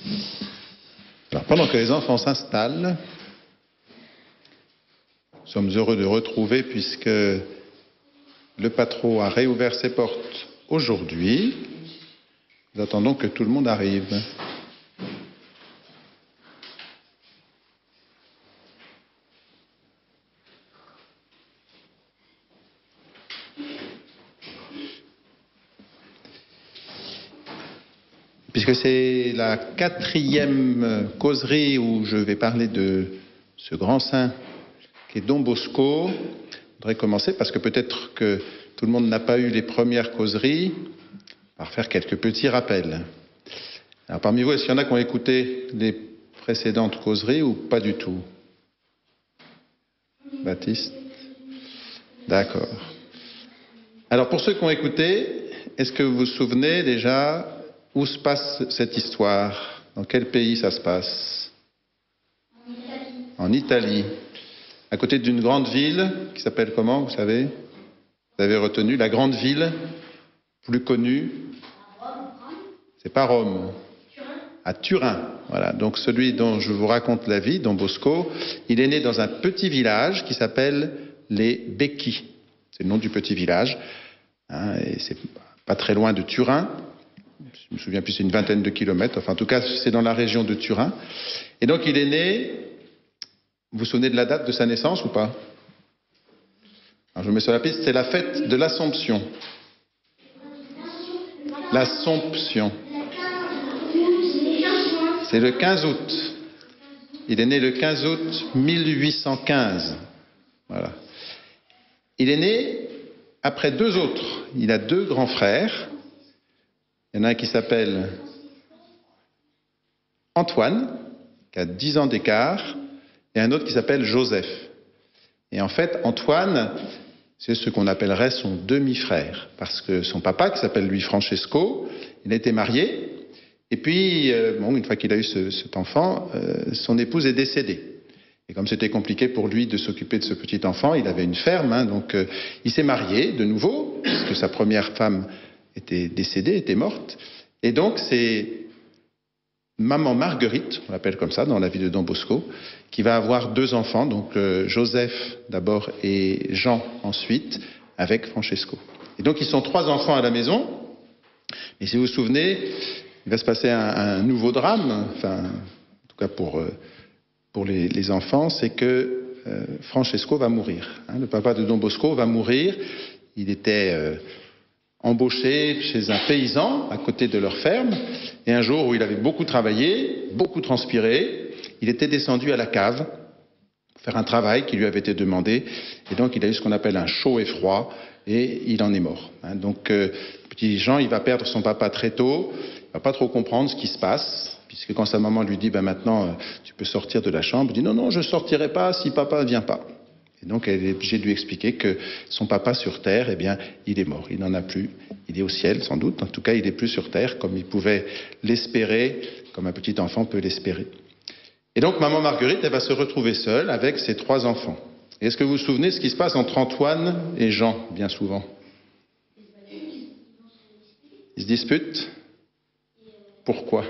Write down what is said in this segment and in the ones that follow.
Alors, pendant que les enfants s'installent, nous sommes heureux de retrouver, puisque le Patro a réouvert ses portes aujourd'hui. Nous attendons que tout le monde arrive. Puisque c'est la 4e causerie où je vais parler de ce grand saint qui est Don Bosco, je voudrais commencer parce que peut-être que tout le monde n'a pas eu les premières causeries, par faire quelques petits rappels. Alors parmi vous, est-ce qu'il y en a qui ont écouté les précédentes causeries ou pas du tout? Baptiste? D'accord. Alors pour ceux qui ont écouté, est-ce que vous vous souvenez déjà où se passe cette histoire? Dans quel pays ça se passe? En Italie. En Italie. À côté d'une grande ville qui s'appelle comment, vous savez? Vous avez retenu la grande ville plus connue? Rome. C'est pas Rome. Turin. À Turin. Voilà. Donc celui dont je vous raconte la vie, Don Bosco, il est né dans un petit village qui s'appelle les Becchi. C'est le nom du petit village. Et c'est pas très loin de Turin. Je me souviens plus, c'est une vingtaine de kilomètres. Enfin, en tout cas, c'est dans la région de Turin. Et donc, il est né. Vous vous souvenez de la date de sa naissance ou pas? Alors, je vous mets sur la piste. C'est la fête de l'Assomption. L'Assomption. C'est le 15 août. Il est né le 15 août 1815. Voilà. Il est né après 2 autres. Il a 2 grands frères. Il y en a un qui s'appelle Antoine, qui a 10 ans d'écart, et un autre qui s'appelle Joseph. Et en fait, Antoine, c'est ce qu'on appellerait son demi-frère, parce que son papa, qui s'appelle lui Francesco, il a été marié, et puis, une fois qu'il a eu cet enfant, son épouse est décédée. Et comme c'était compliqué pour lui de s'occuper de ce petit enfant, il avait une ferme, donc il s'est marié de nouveau, parce que sa première femme était décédée, était morte. Et donc, c'est maman Marguerite, on l'appelle comme ça dans la vie de Don Bosco, qui va avoir 2 enfants, donc Joseph d'abord et Jean ensuite, avec Francesco. Et donc, ils sont 3 enfants à la maison. Et si vous vous souvenez, il va se passer un nouveau drame, enfin, en tout cas pour les enfants, c'est que Francesco va mourir. Le papa de Don Bosco va mourir. Il était embauché chez un paysan à côté de leur ferme, et un jour où il avait beaucoup travaillé, beaucoup transpiré, il était descendu à la cave pour faire un travail qui lui avait été demandé, et donc il a eu ce qu'on appelle un chaud et froid, et il en est mort. Donc petit Jean, il va perdre son papa très tôt, il va pas trop comprendre ce qui se passe, puisque quand sa maman lui dit maintenant tu peux sortir de la chambre, il dit non, je sortirai pas si papa vient pas. Et donc, elle est obligée de lui expliquer que son papa sur Terre, eh bien, il est mort. Il n'en a plus. Il est au ciel, sans doute. En tout cas, il n'est plus sur Terre, comme il pouvait l'espérer, comme un petit enfant peut l'espérer. Et donc, maman Marguerite, elle va se retrouver seule avec ses 3 enfants. Et est-ce que vous vous souvenez de ce qui se passe entre Antoine et Jean, bien souvent? Ils se disputent. Pourquoi?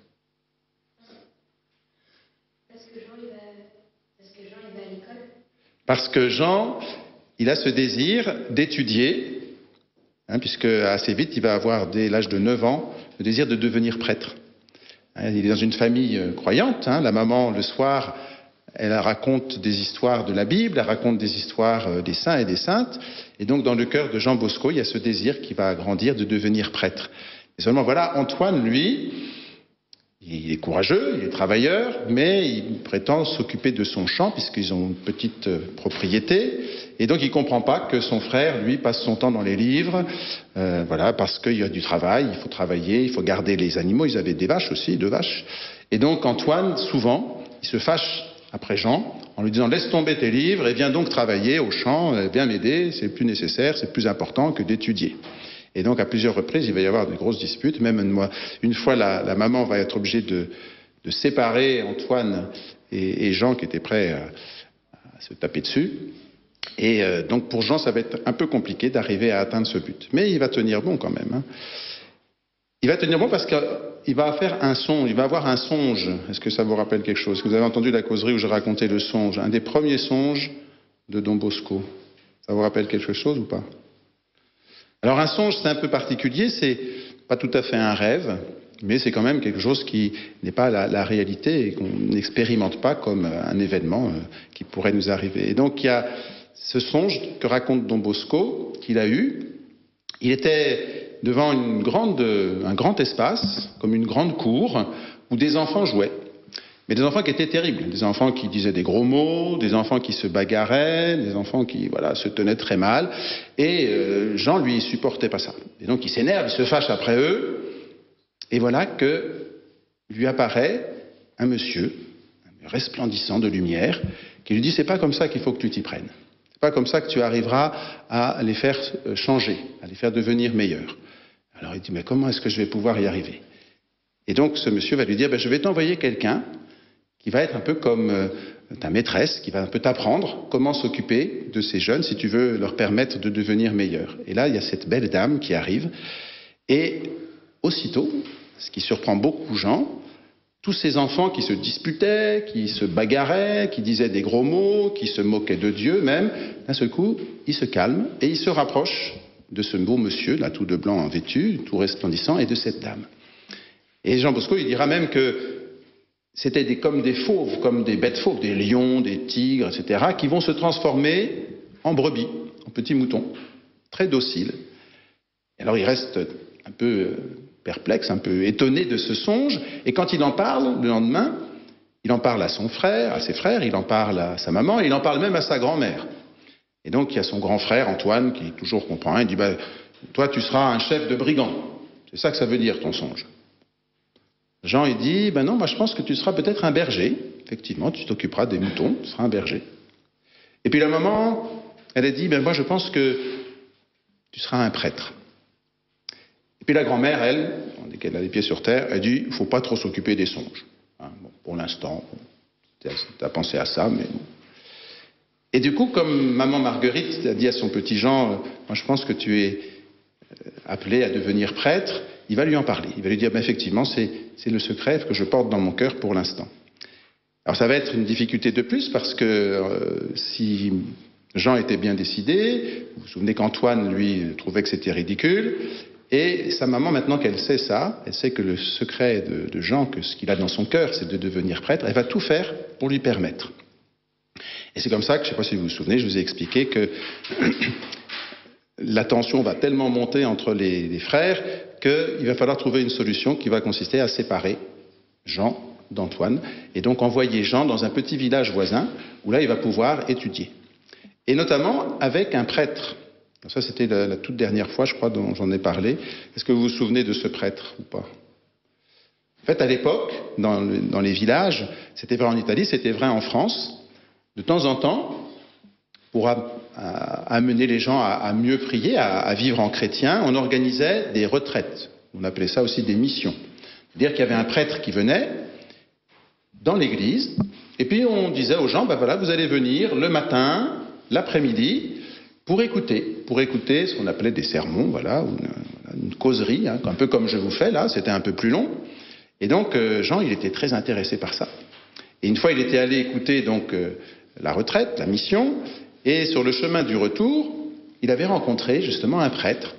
Parce que Jean, il a ce désir d'étudier, puisque assez vite, il va avoir, dès l'âge de 9 ans, le désir de devenir prêtre. Il est dans une famille croyante. La maman, le soir, elle raconte des histoires de la Bible, elle raconte des histoires des saints et des saintes. Et donc, dans le cœur de Jean Bosco, il y a ce désir qui va grandir de devenir prêtre. Et seulement, voilà, Antoine, lui, il est courageux, il est travailleur, mais il prétend s'occuper de son champ, puisqu'ils ont une petite propriété. Et donc, il ne comprend pas que son frère, lui, passe son temps dans les livres, parce qu'il y a du travail, il faut travailler, il faut garder les animaux. Ils avaient des vaches aussi, 2 vaches. Et donc, Antoine, souvent, il se fâche après Jean, en lui disant « Laisse tomber tes livres et viens donc travailler au champ, viens m'aider, c'est plus nécessaire, c'est plus important que d'étudier. » Et donc, à plusieurs reprises, il va y avoir de grosses disputes. Même une fois, la maman va être obligée de séparer Antoine et Jean, qui étaient prêts à se taper dessus. Et donc, pour Jean, ça va être un peu compliqué d'arriver à atteindre ce but. Mais il va tenir bon quand même. Il va tenir bon parce que il va faire un songe, il va avoir un songe. Est-ce que ça vous rappelle quelque chose? Est-ce que vous avez entendu la causerie où je racontais le songe? Un des premiers songes de Don Bosco. Ça vous rappelle quelque chose ou pas? Alors un songe, c'est un peu particulier, c'est pas tout à fait un rêve, mais c'est quand même quelque chose qui n'est pas la réalité et qu'on n'expérimente pas comme un événement qui pourrait nous arriver. Et donc il y a ce songe que raconte Don Bosco, qu'il a eu. Il était devant un grand espace, comme une grande cour, où des enfants jouaient. Mais des enfants qui étaient terribles, des enfants qui disaient des gros mots, des enfants qui se bagarraient, des enfants qui se tenaient très mal. Et Jean, lui, il supportait pas ça. Et donc il s'énerve, il se fâche après eux. Et voilà que lui apparaît un monsieur, resplendissant de lumière, qui lui dit: c'est pas comme ça qu'il faut que tu t'y prennes. C'est pas comme ça que tu arriveras à les faire changer, à les faire devenir meilleurs. Alors il dit: mais comment est-ce que je vais pouvoir y arriver? Et donc ce monsieur va lui dire: je vais t'envoyer quelqu'un qui va être un peu comme ta maîtresse, qui va un peu t'apprendre comment s'occuper de ces jeunes si tu veux leur permettre de devenir meilleurs. Et là, il y a cette belle dame qui arrive, et aussitôt, ce qui surprend beaucoup Jean, tous ces enfants qui se disputaient, qui se bagarraient, qui disaient des gros mots, qui se moquaient de Dieu même, d'un seul coup, ils se calment et ils se rapprochent de ce beau monsieur, là, tout de blanc vêtu, tout resplendissant, et de cette dame. Et Jean Bosco, il dira même que c'était comme des fauves, comme des bêtes fauves, des lions, des tigres, etc., qui vont se transformer en brebis, en petits moutons, très dociles. Et alors il reste un peu perplexe, un peu étonné de ce songe, et quand il en parle le lendemain, il en parle à son frère, à ses frères, il en parle à sa maman, et il en parle même à sa grand-mère. Et donc il y a son grand frère Antoine qui toujours comprend, il dit: toi tu seras un chef de brigand. C'est ça que ça veut dire ton songe. Jean, il dit: non, moi je pense que tu seras peut-être un berger. Effectivement, tu t'occuperas des moutons, tu seras un berger. Et puis la maman, elle a dit: moi je pense que tu seras un prêtre. Et puis la grand-mère, elle, dès qu'elle a les pieds sur terre, elle dit: il ne faut pas trop s'occuper des songes. Pour l'instant, tu as pensé à ça, mais bon. Et du coup, comme maman Marguerite a dit à son petit Jean: moi je pense que tu es appelé à devenir prêtre, il va lui en parler. Il va lui dire: effectivement, c'est le secret que je porte dans mon cœur pour l'instant. Alors ça va être une difficulté de plus, parce que si Jean était bien décidé, vous vous souvenez qu'Antoine, lui, trouvait que c'était ridicule, et sa maman, maintenant qu'elle sait ça, elle sait que le secret de Jean, que ce qu'il a dans son cœur, c'est de devenir prêtre, elle va tout faire pour lui permettre. Et c'est comme ça que, je ne sais pas si vous vous souvenez, je vous ai expliqué que la tension va tellement monter entre les frères qu'il va falloir trouver une solution qui va consister à séparer Jean d'Antoine, et donc envoyer Jean dans un petit village voisin où là il va pouvoir étudier. Et notamment avec un prêtre. Ça c'était la toute dernière fois, je crois, dont j'en ai parlé. Est-ce que vous vous souvenez de ce prêtre ou pas? En fait, à l'époque, dans les villages, c'était vrai en Italie, c'était vrai en France, de temps en temps, pour amener les gens à mieux prier, à vivre en chrétien, on organisait des retraites. On appelait ça aussi des missions. C'est-à-dire qu'il y avait un prêtre qui venait dans l'église, et puis on disait aux gens: vous allez venir le matin, l'après-midi, pour écouter ce qu'on appelait des sermons, une causerie, un peu comme je vous fais là, c'était un peu plus long. Et donc Jean, il était très intéressé par ça. Et une fois, il était allé écouter donc la retraite, la mission, et sur le chemin du retour, il avait rencontré justement un prêtre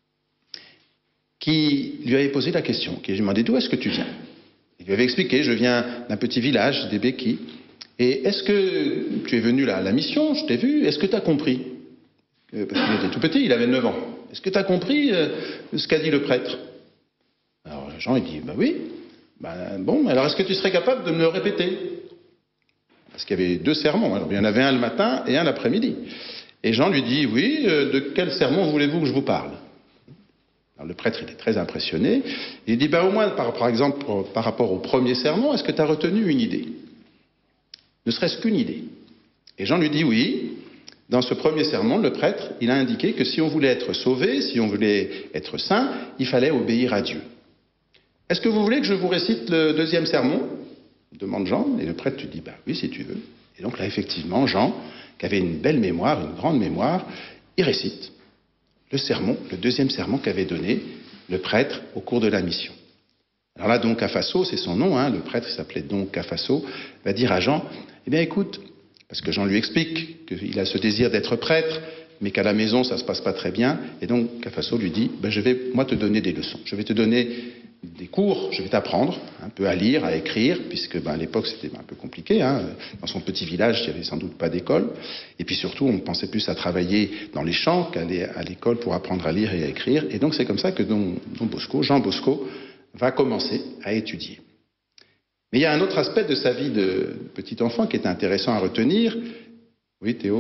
qui lui avait posé la question, qui lui demandé: d'où est-ce que tu viens? Il lui avait expliqué: je viens d'un petit village, des Béquilles. Et est-ce que tu es venu là à la mission? Je t'ai vu, est-ce que tu as compris? Parce qu'il était tout petit, il avait 9 ans. Est-ce que tu as compris ce qu'a dit le prêtre? Alors Jean, il dit: oui. Bon, alors est-ce que tu serais capable de me le répéter? Parce qu'il y avait 2 sermons, alors il y en avait un le matin et un l'après-midi. Et Jean lui dit: oui, de quel sermon voulez-vous que je vous parle? Alors le prêtre, il est très impressionné. Il dit: au moins, par exemple, par rapport au premier sermon, est-ce que tu as retenu une idée? Ne serait-ce qu'une idée. Et Jean lui dit: oui. Dans ce premier sermon, le prêtre, il a indiqué que si on voulait être sauvé, si on voulait être saint, il fallait obéir à Dieu. Est-ce que vous voulez que je vous récite le 2e sermon? Demande Jean, et le prêtre lui dit: oui, si tu veux. Et donc là, effectivement, Jean, qui avait une belle mémoire, une grande mémoire, il récite le sermon, le 2e sermon qu'avait donné le prêtre au cours de la mission. Alors là, Don Cafasso, c'est son nom, hein, le prêtre s'appelait Don Cafasso, va dire à Jean, eh bien écoute, parce que Jean lui explique qu'il a ce désir d'être prêtre, mais qu'à la maison, ça ne se passe pas très bien. Et donc, Cafasso lui dit, ben, je vais, moi, te donner des leçons. Je vais te donner des cours, je vais t'apprendre un peu à lire, à écrire, puisque ben, à l'époque, c'était un peu compliqué. Hein. Dans son petit village, il n'y avait sans doute pas d'école. Et puis surtout, on pensait plus à travailler dans les champs qu'à aller à l'école pour apprendre à lire et à écrire. Et donc, c'est comme ça que Jean Bosco, va commencer à étudier. Mais il y a un autre aspect de sa vie de petit enfant qui est intéressant à retenir. Oui, Théo ?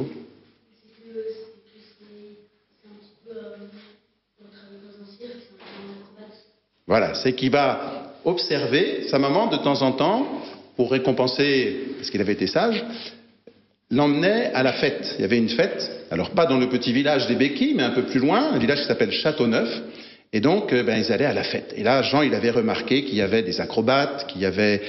Voilà, c'est qu'il va observer sa maman de temps en temps pour récompenser, parce qu'il avait été sage, l'emmenait à la fête. Il y avait une fête, alors pas dans le petit village des Béquilles, mais un peu plus loin, un village qui s'appelle Châteauneuf. Et donc, ils allaient à la fête. Et là, Jean, il avait remarqué qu'il y avait des acrobates, qu'il y avait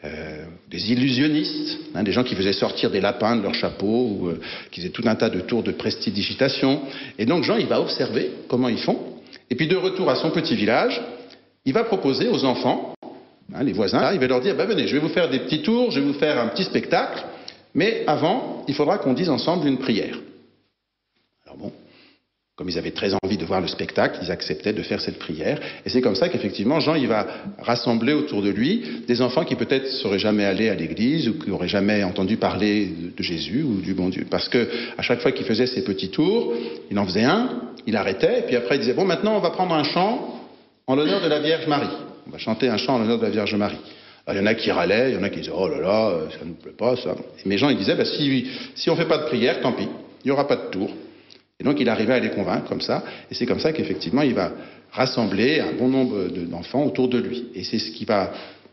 des illusionnistes, hein, des gens qui faisaient sortir des lapins de leur chapeau, ou qui faisaient tout un tas de tours de prestidigitation. Et donc, Jean, il va observer comment ils font. Et puis, de retour à son petit village, il va proposer aux enfants, hein, les voisins, là, il va leur dire, venez, je vais vous faire des petits tours, je vais vous faire un petit spectacle, mais avant, il faudra qu'on dise ensemble une prière. Alors bon, comme ils avaient très envie de voir le spectacle, ils acceptaient de faire cette prière. Et c'est comme ça qu'effectivement, Jean, il va rassembler autour de lui des enfants qui peut-être ne seraient jamais allés à l'église ou qui n'auraient jamais entendu parler de Jésus ou du bon Dieu. Parce que à chaque fois qu'il faisait ses petits tours, il en faisait un, il arrêtait, et puis après il disait, bon, maintenant on va prendre un chant en l'honneur de la Vierge Marie. On va chanter un chant en l'honneur de la Vierge Marie. Alors, il y en a qui râlaient, il y en a qui disaient, oh là là, ça ne nous plaît pas, ça. Mais Jean, il disait, si on ne fait pas de prière, tant pis, il n'y aura pas de tour. Et donc, il arrivait à les convaincre comme ça. Et c'est comme ça qu'effectivement, il va rassembler un bon nombre d'enfants autour de lui. Et c'est ce qui va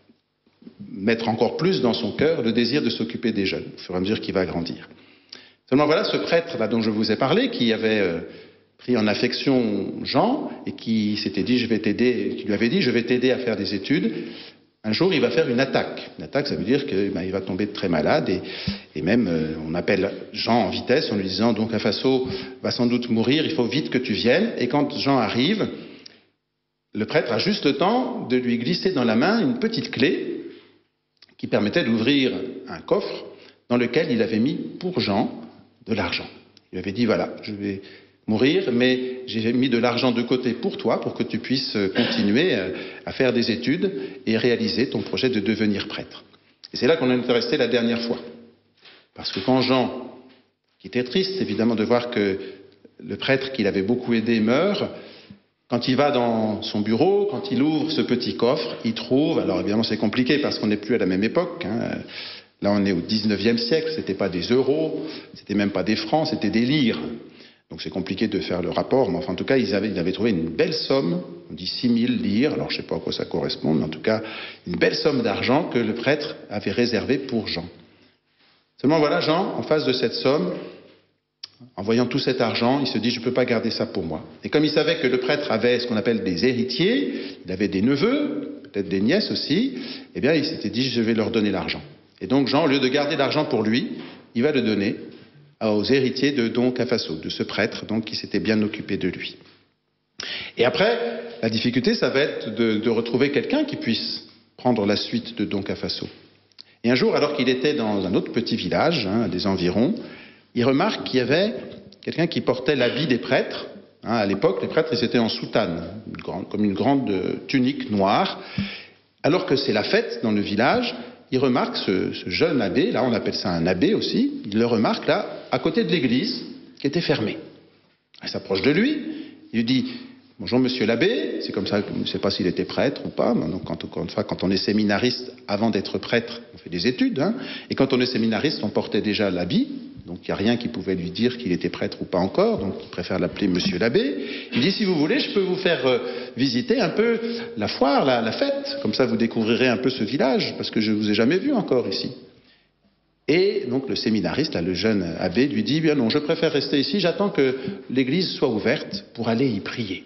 mettre encore plus dans son cœur le désir de s'occuper des jeunes, au fur et à mesure qu'il va grandir. Seulement, voilà, ce prêtre là dont je vous ai parlé, qui avait pris en affection Jean et qui s'était dit, qui lui avait dit, je vais t'aider à faire des études. Un jour, il va faire une attaque. Une attaque, ça veut dire qu'il va tomber très malade et même on appelle Jean en vitesse en lui disant, donc Cafasso va sans doute mourir, il faut vite que tu viennes. Et quand Jean arrive, le prêtre a juste le temps de lui glisser dans la main une petite clé qui permettait d'ouvrir un coffre dans lequel il avait mis pour Jean de l'argent. Il lui avait dit, voilà, je vais mourir, mais j'ai mis de l'argent de côté pour toi, pour que tu puisses continuer à faire des études et réaliser ton projet de devenir prêtre. Et c'est là qu'on est resté la dernière fois. Parce que quand Jean, qui était triste évidemment de voir que le prêtre qu'il avait beaucoup aidé meurt, quand il va dans son bureau, quand il ouvre ce petit coffre, il trouve, alors évidemment c'est compliqué parce qu'on n'est plus à la même époque, hein, là on est au 19e siècle, c'était pas des euros, c'était même pas des francs, c'était des lires. Donc c'est compliqué de faire le rapport, mais enfin en tout cas, il avait trouvé une belle somme, on dit 6000 lires, alors je ne sais pas à quoi ça correspond, mais en tout cas, une belle somme d'argent que le prêtre avait réservée pour Jean. Seulement voilà, Jean, en face de cette somme, en voyant tout cet argent, il se dit, je ne peux pas garder ça pour moi. Et comme il savait que le prêtre avait ce qu'on appelle des héritiers, il avait des neveux, peut-être des nièces aussi, eh bien il s'était dit, je vais leur donner l'argent. Et donc Jean, au lieu de garder l'argent pour lui, il va le donner aux héritiers de Don Cafasso, de ce prêtre donc, qui s'était bien occupé de lui. Et après, la difficulté, ça va être de retrouver quelqu'un qui puisse prendre la suite de Don Cafasso. Et un jour, alors qu'il était dans un autre petit village, hein, des environs, il remarque qu'il y avait quelqu'un qui portait l'habit des prêtres. Hein, à l'époque, les prêtres, ils étaient en soutane, comme une grande tunique noire. Alors que c'est la fête dans le village, il remarque ce jeune abbé, là on appelle ça un abbé aussi, il le remarque là, à côté de l'église, qui était fermée. Il s'approche de lui, il lui dit, bonjour monsieur l'abbé, c'est comme ça, je ne sais pas s'il était prêtre ou pas, mais donc, quand on est séminariste, avant d'être prêtre, on fait des études, hein, et quand on est séminariste, on portait déjà l'habit, donc il n'y a rien qui pouvait lui dire qu'il était prêtre ou pas encore, donc il préfère l'appeler monsieur l'abbé. Il dit, si vous voulez, je peux vous faire visiter un peu la foire, la fête, comme ça vous découvrirez un peu ce village, parce que je ne vous ai jamais vu encore ici. Et donc le séminariste, là, le jeune abbé, lui dit, bien non, je préfère rester ici, j'attends que l'église soit ouverte pour aller y prier.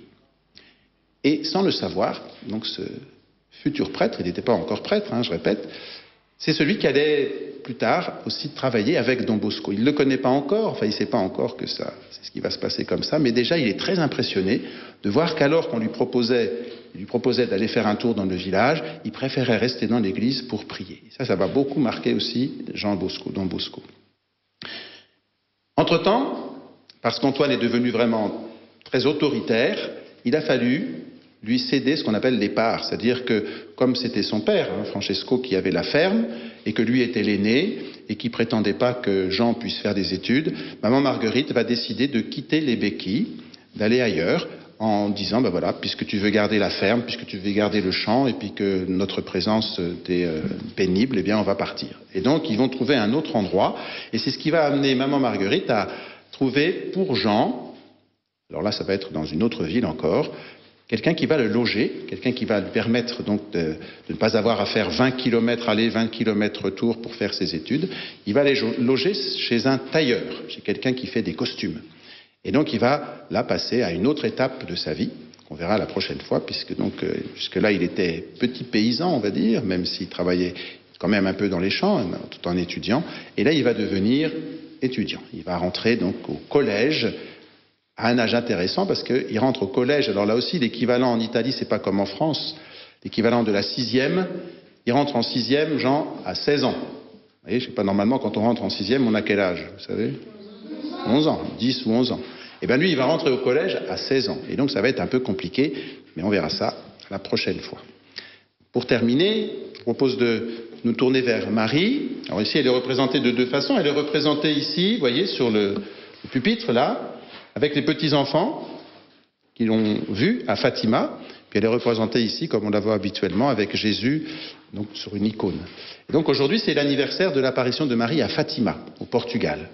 Et sans le savoir, donc ce futur prêtre, il n'était pas encore prêtre, hein, je répète, C'est celui qui allait plus tard aussi travailler avec Don Bosco. Il ne le connaît pas encore, enfin il ne sait pas encore que ça, c'est ce qui va se passer comme ça, mais déjà il est très impressionné de voir qu'alors qu'on lui proposait d'aller faire un tour dans le village, il préférait rester dans l'église pour prier. Ça va beaucoup marquer aussi Don Bosco. Entre-temps, parce qu'Antoine est devenu vraiment très autoritaire, il a fallu lui céder ce qu'on appelle les parts. C'est-à-dire que, comme c'était son père, Francesco, qui avait la ferme, et que lui était l'aîné, et qui prétendait pas que Jean puisse faire des études, maman Marguerite va décider de quitter les Béquilles, d'aller ailleurs, en disant, ben voilà, puisque tu veux garder la ferme, puisque tu veux garder le champ, et puis que notre présence t'est pénible, eh bien on va partir. Et donc ils vont trouver un autre endroit, et c'est ce qui va amener maman Marguerite à trouver pour Jean, alors là ça va être dans une autre ville encore, quelqu'un qui va le loger, quelqu'un qui va lui permettre donc de ne pas avoir à faire 20 km aller, 20 km retour pour faire ses études. Il va aller loger chez un tailleur, chez quelqu'un qui fait des costumes. Et donc il va là passer à une autre étape de sa vie, qu'on verra la prochaine fois, puisque donc jusque-là il était petit paysan, on va dire, même s'il travaillait quand même un peu dans les champs, tout en étudiant. Et là il va devenir étudiant. Il va rentrer donc au collège, à un âge intéressant parce qu'il rentre au collège. Alors là aussi, l'équivalent en Italie, c'est pas comme en France. L'équivalent de la 6e, il rentre en 6e, Jean, à 16 ans. Vous voyez, je sais pas, normalement, quand on rentre en 6e, on a quel âge, vous savez? 11 ans, 10 ou 11 ans. Et bien lui, il va rentrer au collège à 16 ans. Et donc, ça va être un peu compliqué, mais on verra ça la prochaine fois. Pour terminer, je propose de nous tourner vers Marie. Alors ici, elle est représentée de deux façons. Elle est représentée ici, vous voyez, sur le pupitre, là, avec les petits-enfants qui l'ont vu à Fatima, puis elle est représentée ici, comme on la voit habituellement, avec Jésus donc, sur une icône. Et donc aujourd'hui, c'est l'anniversaire de l'apparition de Marie à Fatima, au Portugal.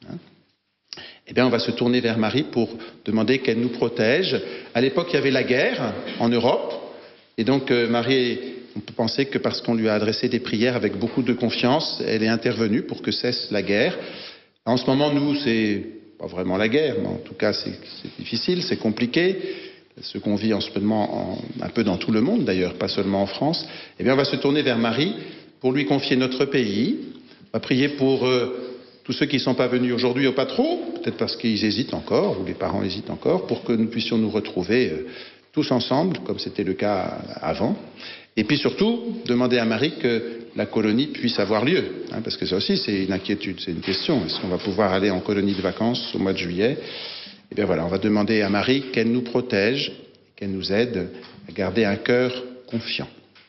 Eh bien, on va se tourner vers Marie pour demander qu'elle nous protège. À l'époque, il y avait la guerre en Europe, et donc Marie, on peut penser que parce qu'on lui a adressé des prières avec beaucoup de confiance, elle est intervenue pour que cesse la guerre. En ce moment, nous, c'est pas vraiment la guerre, mais en tout cas c'est difficile, c'est compliqué, ce qu'on vit en ce moment un peu dans tout le monde d'ailleurs, pas seulement en France. Eh bien on va se tourner vers Marie pour lui confier notre pays. On va prier pour tous ceux qui ne sont pas venus aujourd'hui au pas trop, peut-être parce qu'ils hésitent encore, ou les parents hésitent encore, pour que nous puissions nous retrouver tous ensemble, comme c'était le cas avant. Et puis surtout, demander à Marie que la colonie puisse avoir lieu, parce que ça aussi c'est une inquiétude, c'est une question. Est-ce qu'on va pouvoir aller en colonie de vacances au mois de juillet? Eh bien voilà, on va demander à Marie qu'elle nous protège, qu'elle nous aide à garder un cœur confiant.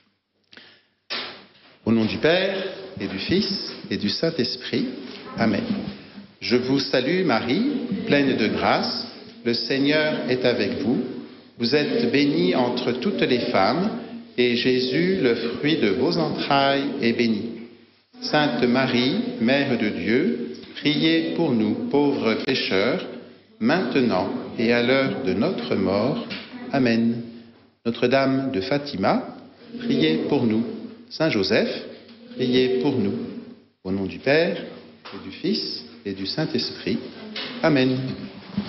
Au nom du Père, et du Fils, et du Saint-Esprit, Amen. Je vous salue Marie, pleine de grâce, le Seigneur est avec vous. Vous êtes bénie entre toutes les femmes, et Jésus, le fruit de vos entrailles, est béni. Sainte Marie, Mère de Dieu, priez pour nous pauvres pécheurs, maintenant et à l'heure de notre mort. Amen. Notre-Dame de Fatima, priez pour nous. Saint Joseph, priez pour nous. Au nom du Père, et du Fils, et du Saint-Esprit. Amen.